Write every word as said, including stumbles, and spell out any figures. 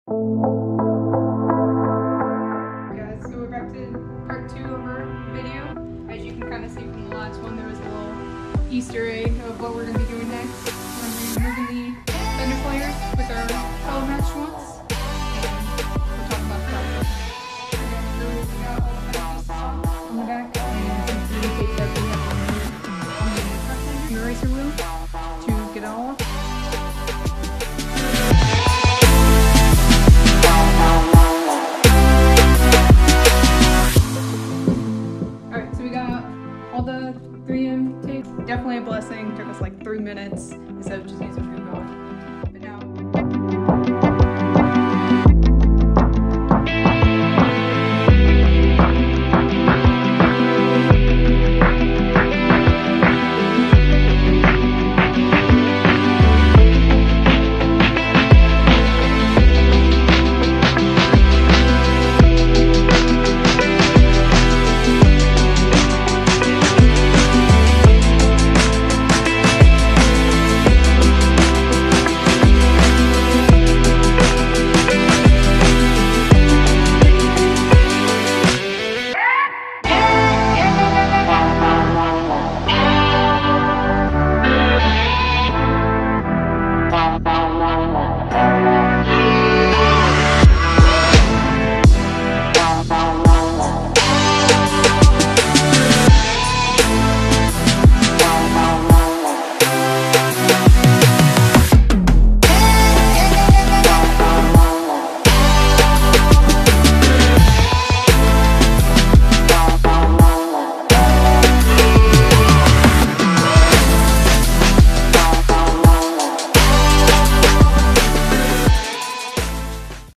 Guys, so we're back to part two of our video. As you can kind of see from the last one, there was a little Easter egg of what we're going to be doing next. We're going to be removing the Fender players with our color matched ones. And we'll talk about that. We're going to remove all the metal pieces on the back and some three D tape that we have on the eraser wheel to get it all off. All the three M tape, definitely a blessing. Took us like three minutes instead of just